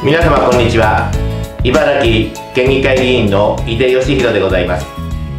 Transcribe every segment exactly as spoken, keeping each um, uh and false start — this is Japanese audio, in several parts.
皆様こんにちは。茨城県議会議員の井出義弘でございます。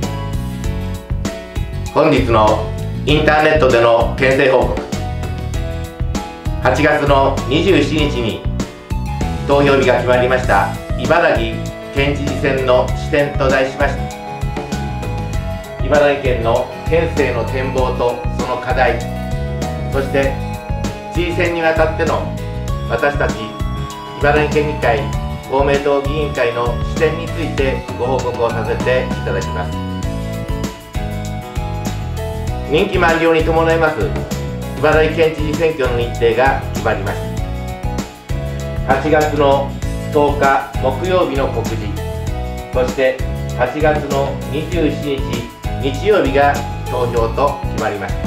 本日のインターネットでの県政報告、はちがつのにじゅうしちにちに投票日が決まりました茨城県知事選の視点と題しまして、茨城県の県政の展望とその課題、そして知事選にあたっての私たち茨城県議会公明党議員会の視点についてご報告をさせていただきます。任期満了に伴います茨城県知事選挙の日程が決まりました。はちがつのとおか木曜日の告示、そしてはちがつのにじゅうしちにち日曜日が投票と決まりました。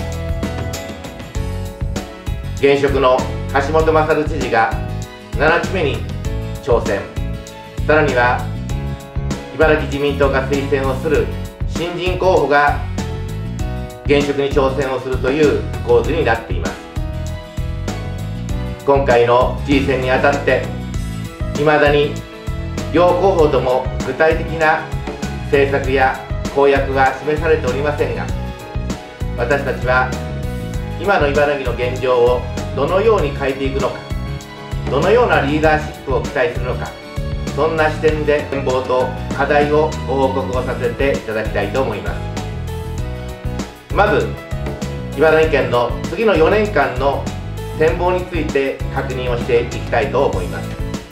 現職の橋本勝知事がななきめに挑戦、さらには茨城自民党が推薦をする新人候補が現職に挑戦をするという構図になっています。今回の知事選にあたっていまだに両候補とも具体的な政策や公約が示されておりませんが、私たちは今の茨城の現状をどのように変えていくのか、どのようなリーダーシップを期待するのか、そんな視点で展望と課題をご報告をさせていただきたいと思います。まず茨城県の次のよねんかんの展望について確認をしていきたいと思います。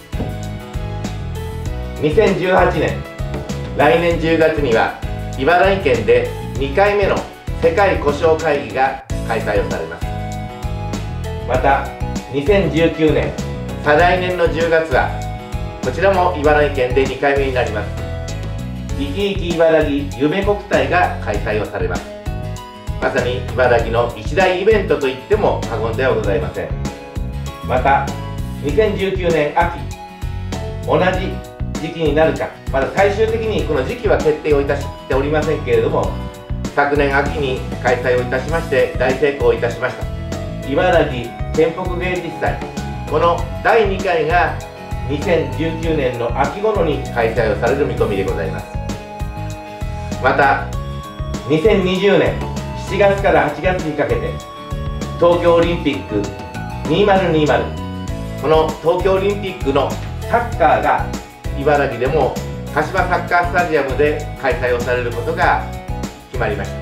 にせんじゅうはちねん、来年じゅうがつには茨城県でにかいめの世界故障会議が開催をされます。またにせんじゅうきゅうねん、再来年のじゅうがつはこちらも茨城県でにかいめになりますいきいき茨城夢国体が開催をされます。まさに茨城の一大イベントといっても過言ではございません。またにせんじゅうきゅうねん秋、同じ時期になるか、まだ最終的にこの時期は決定をいたしておりませんけれども、昨年秋に開催をいたしまして大成功いたしました茨城県北芸術祭、このだいにかいがにせんじゅうきゅうねんの秋頃に開催をされる見込みでございます。またにせんにじゅうねんしちがつからはちがつにかけて東京オリンピックにせんにじゅう、この東京オリンピックのサッカーが茨城でも鹿島サッカースタジアムで開催をされることが決まりました。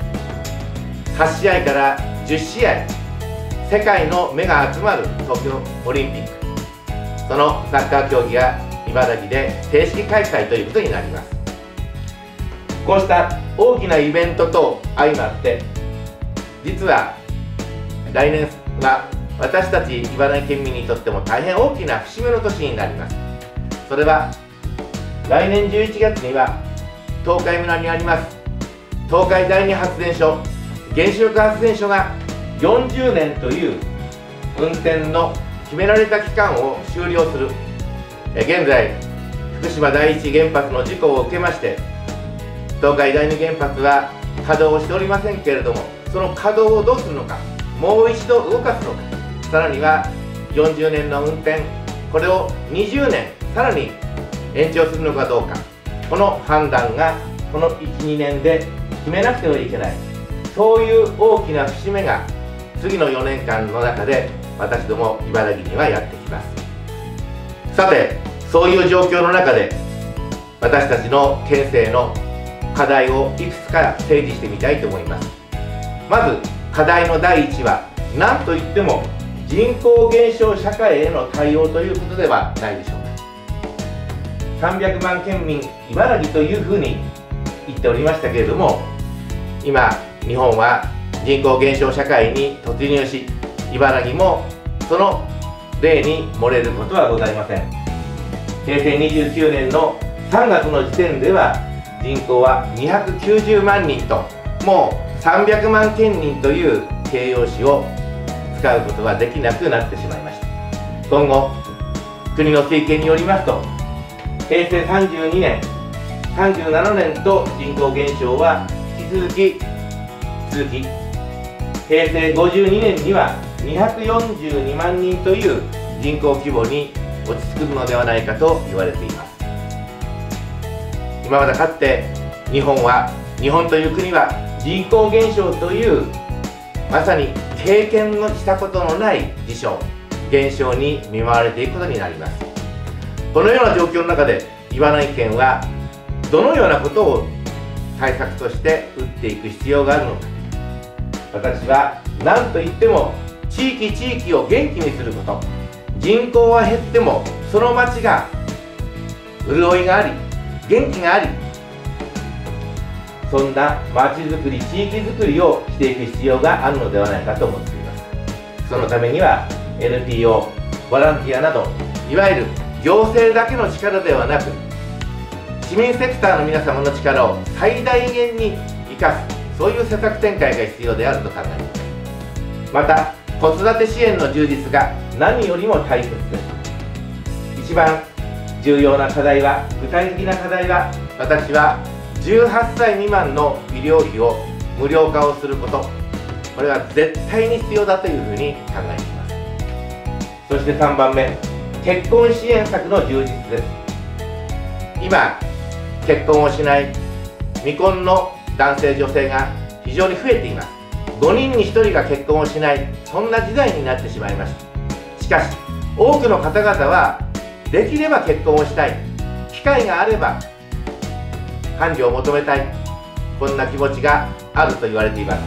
はちしあいからじゅっしあい、世界の目が集まる東京オリンピック、そのサッカー競技が茨城で正式開催ということになります。こうした大きなイベントと相まって、実は来年は私たち茨城県民にとっても大変大きな節目の年になります。それは来年じゅういちがつには東海村にあります東海第二発電所、原子力発電所がよんじゅうねんという運転の決められた期間を終了する。現在福島第一原発の事故を受けまして東海第二原発は稼働をしておりませんけれども、その稼働をどうするのか、もう一度動かすのか、さらにはよんじゅうねんの運転、これをにじゅうねんさらに延長するのかどうか、この判断がこのいち、にねんで決めなくてはいけない、そういう大きな節目が次のよねんかんの中で私ども茨城にはやってきます。さて、そういう状況の中で私たちの県政の課題をいくつか整理してみたいと思います。まず課題のだいいちは何といっても人口減少社会への対応ということではないでしょうか。さんびゃくまん県民茨城というふうに言っておりましたけれども、今日本は人口減少社会に突入し、茨城もその例に漏れることはございません。へいせいにじゅうきゅうねんのさんがつの時点では人口はにひゃくきゅうじゅうまんにんと、もうさんびゃくまんけんにんという形容詞を使うことはできなくなってしまいました。今後国の推計によりますと、へいせいさんじゅうにねん、さんじゅうななねんと人口減少は引き続き続き、へいせいごじゅうにねんにはにひゃくよんじゅうにまんにんという人口規模に落ち着くのではないかと言われています。今までかつて日本は日本という国は人口減少というまさに経験のしたことのない事象現象に見舞われていくことになります。このような状況の中で茨城県はどのようなことを対策として打っていく必要があるのか。私は何といっても地域地域を元気にすること、人口は減ってもその町が潤いがあり元気があり、そんな町づくり地域づくりをしていく必要があるのではないかと思っています。そのためには エヌピーオー、ボランティアなどいわゆる行政だけの力ではなく市民セクターの皆様の力を最大限に生かす、そういう施策展開が必要であると考えています。また子育て支援の充実が何よりも大切です。一番重要な課題は、具体的な課題は、私はじゅうはっさい未満の医療費を無料化をすること、これは絶対に必要だというふうに考えています。そしてさんばんめ、結婚支援策の充実です。今結婚をしない未婚の男性女性が非常に増えています。ごにんにひとりが結婚をしない、そんな時代になってしまいました。しかし多くの方々はできれば結婚をしたい、機会があれば伴侶を求めたい、こんな気持ちがあると言われています。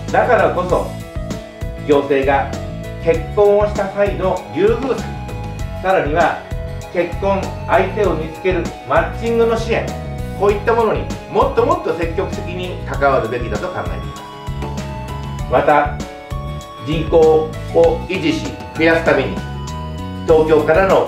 だからこそ行政が結婚をした際の優遇策、さらには結婚相手を見つけるマッチングの支援、こういったものにもっともっと積極的に関わるべきだと考えています。また人口を維持し増やすために東京からの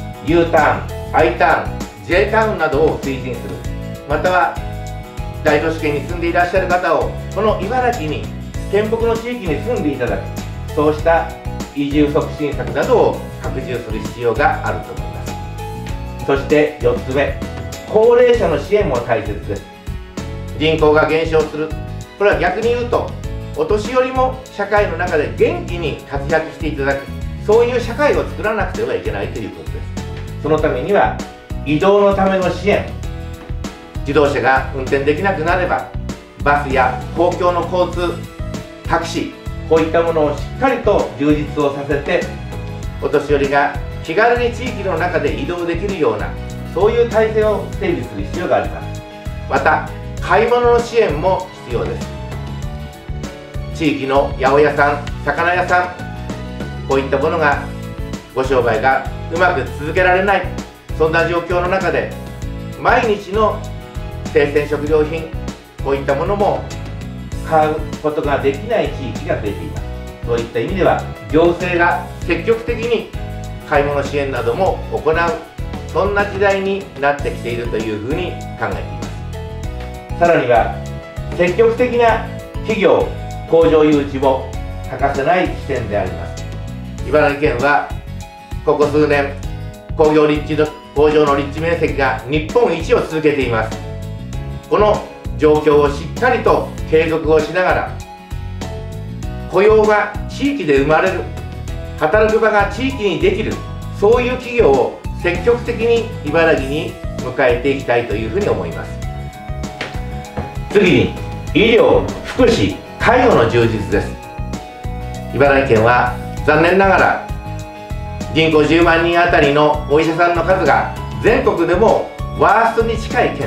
U ターン、I ターン、J ターンなどを推進する、または大都市圏に住んでいらっしゃる方をこの茨城に県北の地域に住んでいただく、そうした移住促進策などを拡充する必要があると思います。そしてよっつめ、高齢者の支援も大切です。人口が減少する、これは逆に言うとお年寄りも社会の中で元気に活躍していただく、そういう社会を作らなくてはいけないということです。そのためには移動のための支援、自動車が運転できなくなればバスや公共の交通、タクシー、こういったものをしっかりと充実をさせてお年寄りが気軽に地域の中で移動できるような、そういう体制を整備する必要があります。また買い物の支援も必要です。地域の八百屋さん、魚屋さん、こういったものがご商売がうまく続けられない、そんな状況の中で毎日の生鮮食料品、こういったものも買うことができない地域が増えています。そういった意味では行政が積極的に買い物支援なども行う、そんな時代になってきているというふうに考えています。さらには積極的な企業工場誘致も欠かせない視点であります。茨城県はここ数年工業立地の工場の立地面積が日本一を続けています。この状況をしっかりと継続をしながら、雇用が地域で生まれる、働く場が地域にできる、そういう企業を積極的に茨城に迎えていきたいというふうに思います。次に医療、福祉、介護の充実です。茨城県は残念ながら人口じゅうまんにんあたりのお医者さんの数が全国でもワーストに近い県です。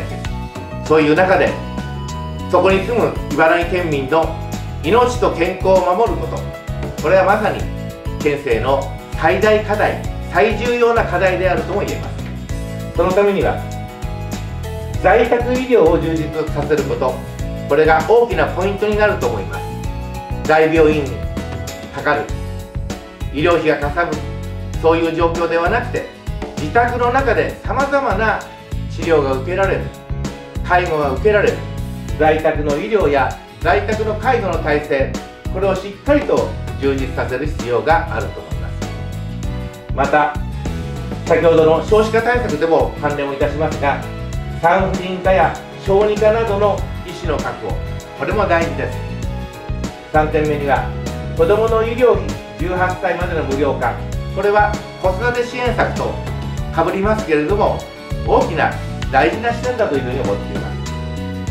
そういう中でそこに住む茨城県民の命と健康を守ること、これはまさに県政の最大課題、最重要な課題であるとも言えます。そのためには在宅医療を充実させること、これが大きなポイントになると思います。大病院にかかる、医療費がかさむ、そういう状況ではなくて、自宅の中でさまざまな治療が受けられる、介護が受けられる、在宅の医療や在宅の介護の体制、これをしっかりと充実させる必要があると思います。また先ほどの少子化対策でも関連をいたしますが、産婦人科や小児科などの医師の確保、これも大事です。さんてんめには子どもの医療費じゅうはっさいまでの無料化、これは子育て支援策とかぶりますけれども、大きな大事な視点だというふうに思っています。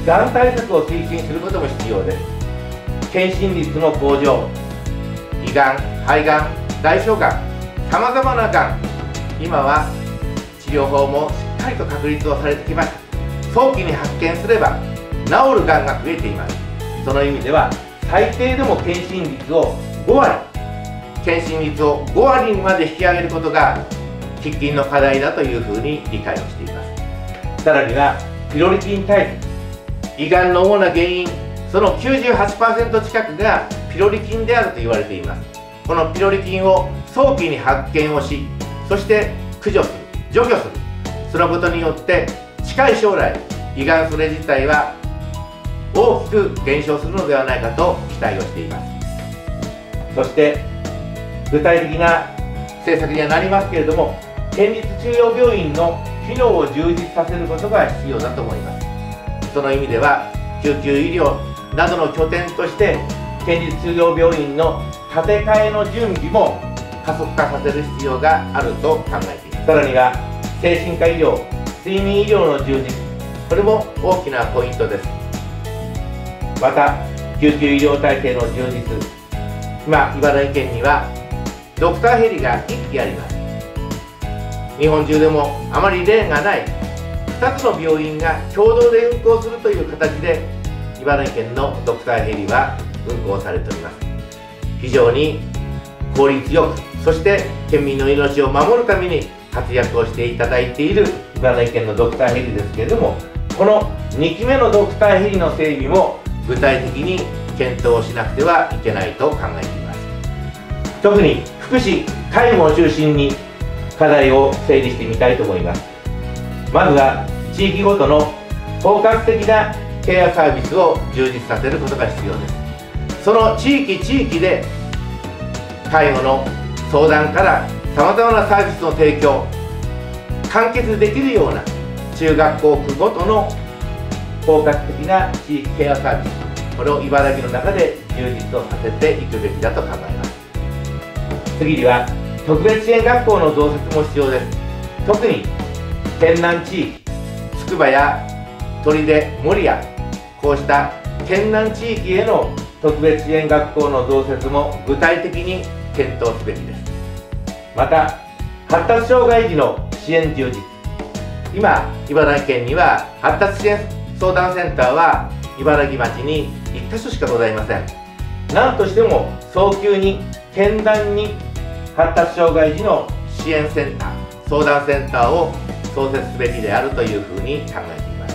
がん対策を推進することも必要です。検診率の向上、胃がん、肺がん、大腸がん、さまざまながん、今は治療法もしっかりと確立をされてきました。早期に発見すれば治るがんが増えています。その意味では最低でも検診率をごわり、検診率をごわりにまで引き上げることが喫緊の課題だというふうに理解をしています。さらにはピロリ菌対策、胃がんの主な原因、その きゅうじゅうはちパーセント 近くがピロリ菌であると言われています。このピロリ菌を早期に発見をし、そして駆除する、除去する、そのことによって近い将来胃がんそれ自体は大きく減少するのではないかと期待をしています。そして具体的な政策にはなりますけれども、県立中央病院の機能を充実させることが必要だと思います。その意味では救急医療などの拠点として県立中央病院の建て替えの準備も加速化させる必要があると考えています。さらには精神科医療、睡眠医療の充実、これも大きなポイントです。また救急医療体制の充実、今茨城県にはドクターヘリがいっきあります。日本中でもあまり例がないふたつの病院が共同で運行するという形で茨城県のドクターヘリは運行されております。非常に効率よく、そして県民の命を守るために活躍をしていただいている茨城県のドクターヘリですけれども、このにきめのドクターヘリの整備も具体的に検討しなくてはいけないと考えています。特に福祉・介護を中心に課題を整理してみたいと思います。まずは地域ごとの包括的なケアサービスを充実させることが必要です。その地域地域で介護の相談からさまざまなサービスの提供、完結できるような中学校区ごとの包括的な地域ケアサービス、これを茨城の中で充実をさせていくべきだと考えます。次には特別支援学校の増設も必要です。特に県南地域、つくばや取手、守谷、こうした県南地域への特別支援学校の増設も具体的に検討すべきです。また発達障害児の支援充実、今茨城県には発達支援相談センターは茨城町にいっかしょしかございません。何としても早急に県南に発達障害児の支援センター、相談センターを創設すべきであるというふうに考えています。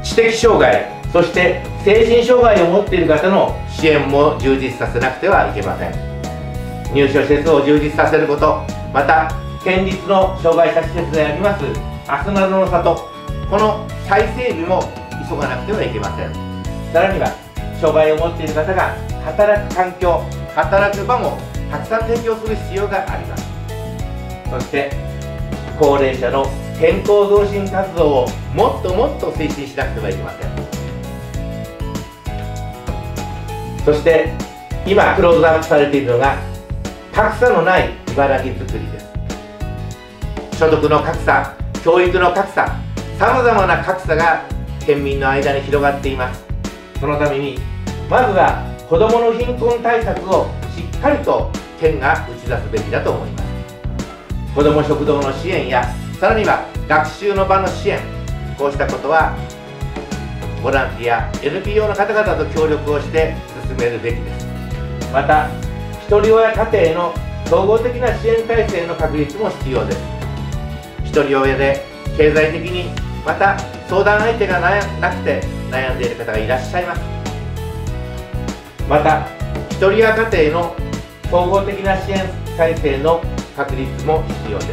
知的障害、そして精神障害を持っている方の支援も充実させなくてはいけません。入所施設を充実させること、また県立の障害者施設でありますあすなろの里、この再整備も急がなくてはいけません。さらには障害を持っている方が働く環境、働く場もたくさん提供する必要があります。そして高齢者の健康増進活動をもっともっと推進しなくてはいけません。そして今クローズアップされているのが格差のない茨城づくりです。所得の格差、教育の格差、さまざまな格差が県民の間に広がっています。そのためにまずは子どもの貧困対策をしっかりと県が打ち出すべきだと思います。子ども食堂の支援や、さらには学習の場の支援、こうしたことはボランティア エヌピーオー の方々と協力をして進めるべきです。またひとり親家庭の総合的な支援体制の確立も必要です。ひとり親で経済的に、また相談相手がなくて悩んでいる方がいらっしゃいます。またひとり親家庭の総合的な支援体制の確立も必要です。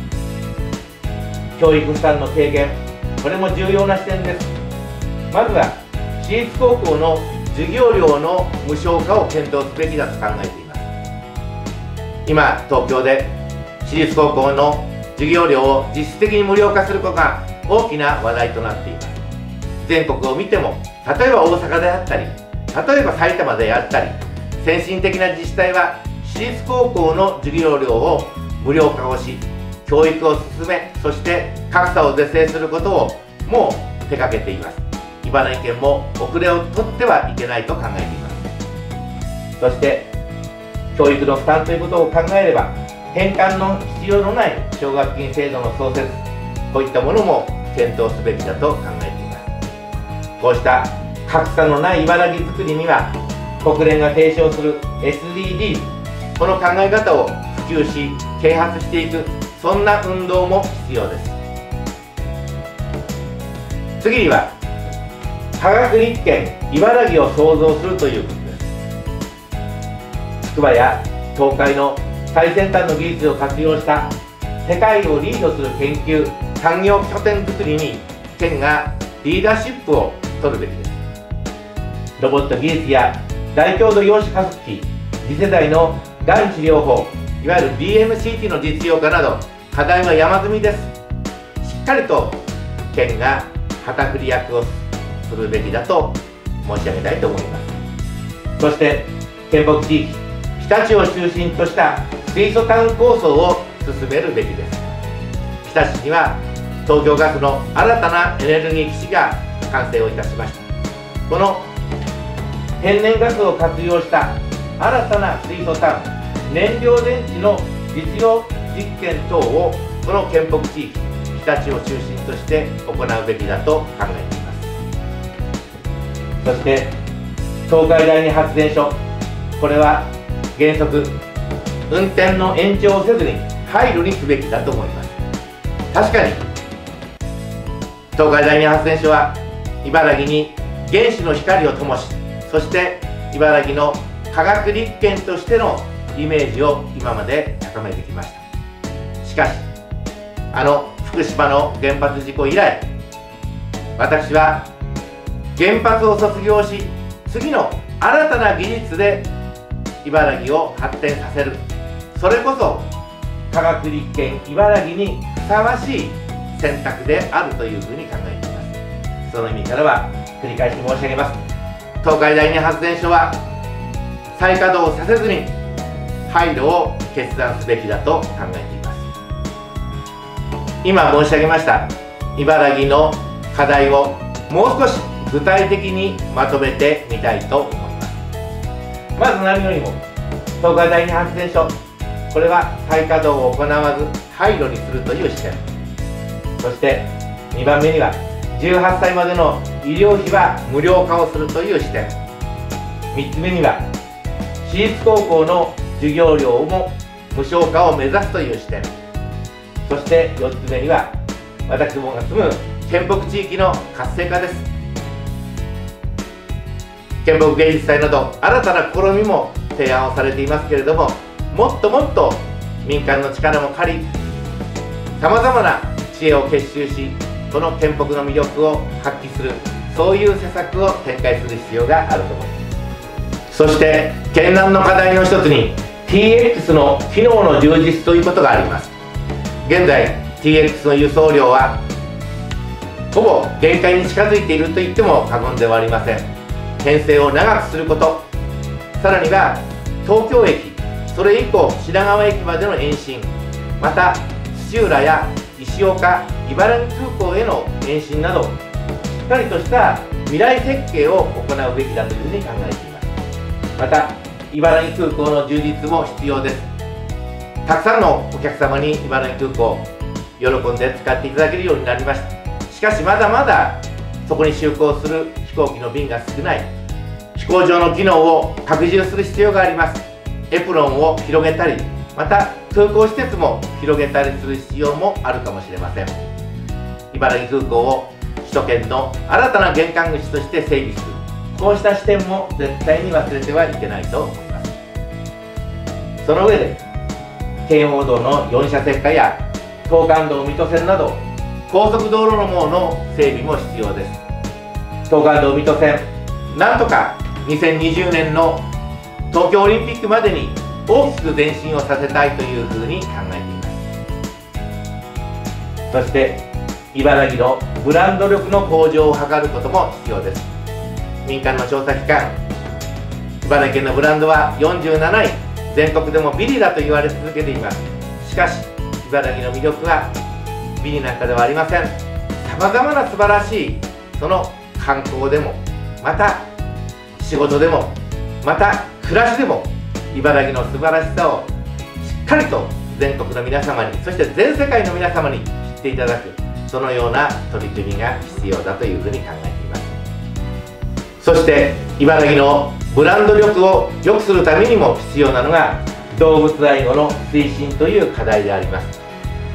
教育負担の軽減、これも重要な視点です。まずは私立高校の授業料の無償化を検討すべきだと考えています。今東京で私立高校の授業料を実質的に無料化することが大きな話題となっています。全国を見ても、例えば大阪であったり、例えば埼玉であったり、先進的な自治体は私立高校の授業料を無料化をし、 教育を進め、そして格差を是正することをもう手掛けています。茨城県も遅れを取ってはいけないと考えています。そして教育の負担ということを考えれば、返還の必要のない奨学金制度の創設、こういったものも検討すべきだと考えています。こうした格差のない茨城づくりには、国連が提唱する エスディージーズ、この考え方を普及し啓発していく、そんな運動も必要です。次には科学立県茨城を創造するということです。筑波や東海の最先端の技術を活用した世界をリードする研究産業拠点づくりに県がリーダーシップを取るべきです。ロボット技術や大強度陽子加速器、次世代のがん治療法、いわゆる ディーエムシーティー の実用化など課題は山積みです。しっかりと県が旗振り役をするべきだと申し上げたいと思います。そして県北地域日立を中心とした水素タウン構想を進めるべきです。日立には東京ガスの新たなエネルギー基地が完成をいたしました。この天然ガスを活用した新たな水素タウン、燃料電池の実用実験等をこの県北地域日立を中心として行うべきだと考えています。そして東海第二発電所、これは原則運転の延長をせずに廃炉にすべきだと思います。確かに東海第二発電所は茨城に原子の光を灯し、そして茨城の科学立県としてのイメージを今まで高めてきました。しかしあの福島の原発事故以来、私は原発を卒業し次の新たな技術で茨城を発展させる、それこそ科学立県茨城にふさわしい選択であるというふうに考えています。その意味からは繰り返し申し上げます。東海第二発電所は再稼働させずに廃炉を決断すべきだと考えています。今申し上げました茨城の課題をもう少し具体的にまとめてみたいと思います。まず何よりも東海第二発電所、これは再稼働を行わず廃炉にするという視点、そしてにばんめにはじゅうはっさいまでの医療費は無料化をするという視点、みっつめには私立高校の授業料も無償化を目指すという視点、そしてよっつめには私どもが住む県北地域の活性化です。県北芸術祭など新たな試みも提案をされていますけれども、もっともっと民間の力も借り、さまざまな知恵を結集し、この県北の魅力を発揮する、そういう施策を展開する必要があると思います。そして県南の課題の一つに ティーエックス の機能の充実ということがあります。現在 ティーエックス の輸送量はほぼ限界に近づいていると言っても過言ではありません。編成を長くすること、さらには東京駅、それ以降品川駅までの延伸、また土浦や石岡、茨城空港への延伸などしっかりとした未来設計を行うべきだというふうに考えています。また茨城空港の充実も必要です。たくさんのお客様に茨城空港喜んで使っていただけるようになりました。しかしまだまだそこに就航する飛行機の便が少ない、飛行場の機能を拡充する必要があります。エプロンを広げたり、また空港施設も広げたりする必要もあるかもしれません。茨城空港を首都圏の新たな玄関口として整備する、こうした視点も絶対に忘れてはいけないと思います。その上で圏央道のよんしゃせん化や東関道水戸線など高速道路の網の整備も必要です。東関道水戸線、なんとかにせんにじゅうねんの東京オリンピックまでに大きく前進をさせたいというふうに考えています。そして茨城のブランド力の向上を図ることも必要です。民間の調査機関、茨城県のブランドはよんじゅうなない、全国でもビリだと言われ続けています。しかし茨城の魅力はビリなんかではありません。さまざまな素晴らしいその観光でも、また仕事でも、また暮らしでも、茨城の素晴らしさをしっかりと全国の皆様に、そして全世界の皆様に知っていただく、そのような取り組みが必要だというふうに考えています。そして茨城のブランド力を良くするためにも必要なのが動物愛護の推進という課題であります。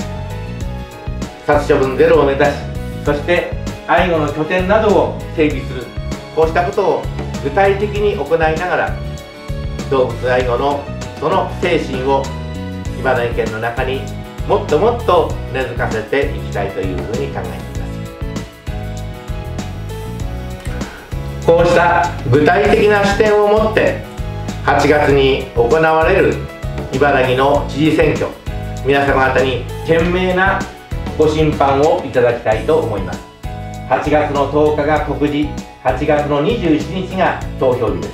殺処分ゼロを目指し、そして愛護の拠点などを整備する、こうしたことを具体的に行いながら動物愛護のその精神を茨城県の中にもっともっと根付かせていきたいというふうに考えています。こうした具体的な視点を持ってはちがつに行われる茨城の知事選挙、皆様方に賢明なご審判をいただきたいと思います。はちがつのとおかが告示、はちがつのにじゅうしちにちが投票日です。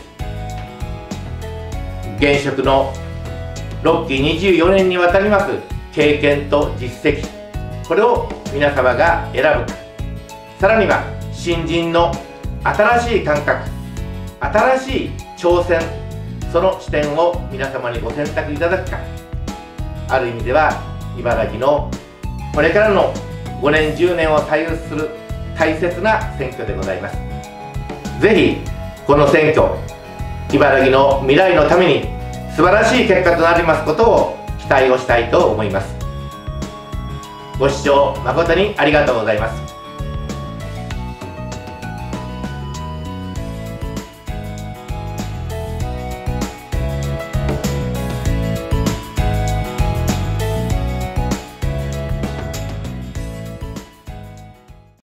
現職のろっきにじゅうよねんにわたります経験と実績、これを皆様が選ぶか、さらには新人の新しい感覚、新しい挑戦、その視点を皆様にご選択いただくか、ある意味では茨城のこれからのごねんじゅうねんを左右する大切な選挙でございます。ぜひこの選挙、茨城の未来のために素晴らしい結果となりますことを期待をしたいと思います。ご視聴誠にありがとうございます。